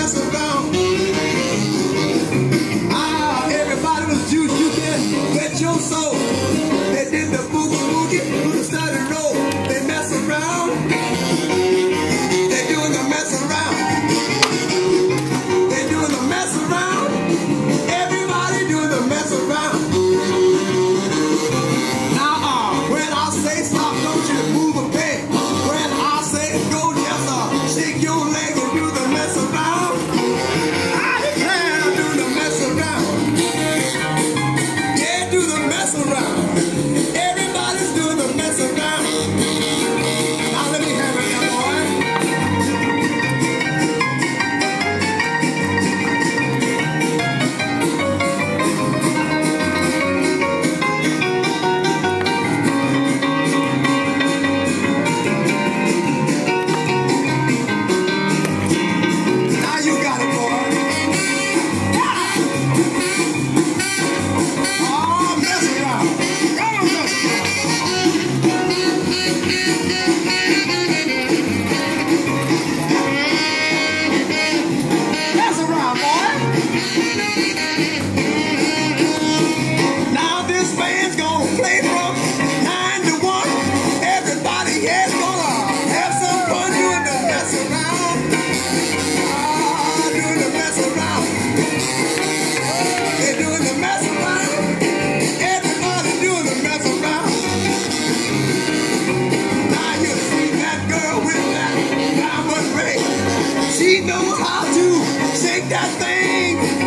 mess around. Ah, everybody was juice, you can bet your soul. They did the boogie boogie, do the study roll. They mess around. They doing the mess around. They doing the mess around. Everybody doing the mess around. Now, when I say stop, don't you move a bit. When I say go, just shake your leg and do the mess around. I declare, do the mess around. Yeah, do the mess around. Everybody's doing the mess around. Now let me have it, young boy. Now you got it, boy. Oh, mess around. Come on, mess around. Mess around, boy. Now this band's gonna play from 9 to 1. Everybody here's gonna have some fun doing the mess around. Ah, doing the mess around. They're doing the mess around. Everybody doing the mess around. Now you see that girl with that diamond ring. She knows how to shake that thing